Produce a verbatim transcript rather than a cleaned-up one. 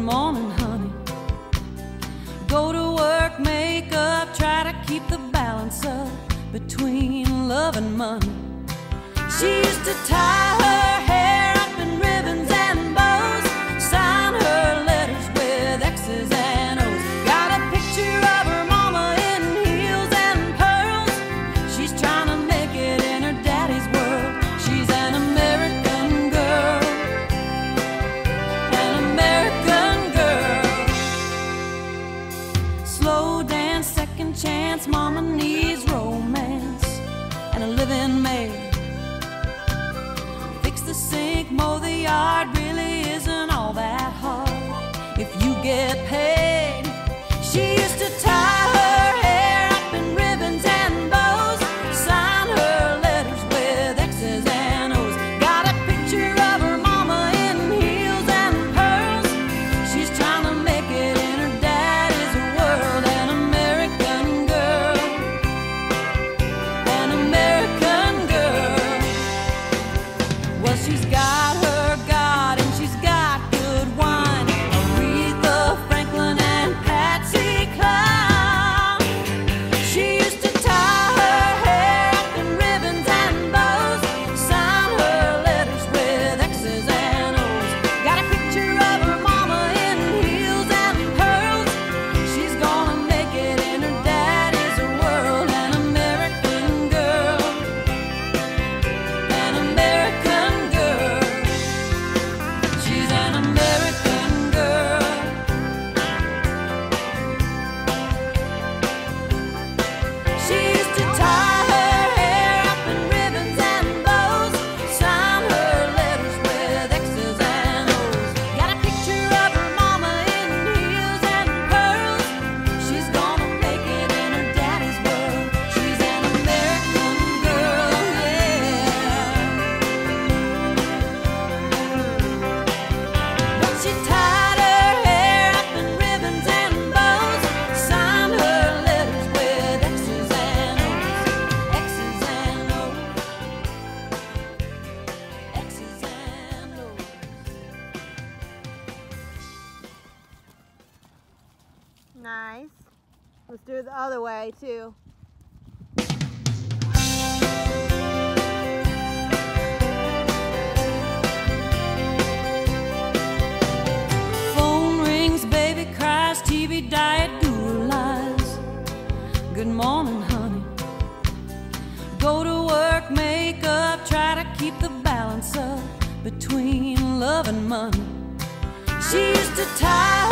morning, honey. Go to work, make up, try to keep the balance up between love and money. She used to tie her hair up in ribbons and bows, sign her letters with X's and O's. Got a picture of her mama in heels and pearls. She's trying to make it in her daddy's world. She's an American girl, an American girl. Slow dance, second chance, mama needs romance and a living maid. Fix the sink, mow the yard, really isn't all that hard if you get paid. She used to tie her hair up in ribbons and bows, sign her letters with X's and O's. Got a picture of her mama in heels and pearls. She's trying to make it in her daddy's world. An American girl, an American girl. Well, she's got her God and she's got good wine, Aretha Franklin and Patsy Cline. She used to tie her hair up in ribbons and bows, sign her letters with X's and O's. Got a picture of her mama in heels and pearls. She's gonna make it in her daddy's world. An American girl, an American girl. She's an American girl. She used to tie her hair up in ribbons and bows, sign her letters with X's and O's. Got a picture of her mama in heels and pearls. She's gonna make it in her daddy's world. She's an American girl, yeah. But she tied her hair up in ribbons and bows, signed her letters with X's and O's, X's and O's, X's and O's. Nice. Let's do it the other way too. Phone rings, baby cries, T V diet, guru lies. Good morning, honey. Go to work, make up, try to keep the balance up between love and money. She used to tie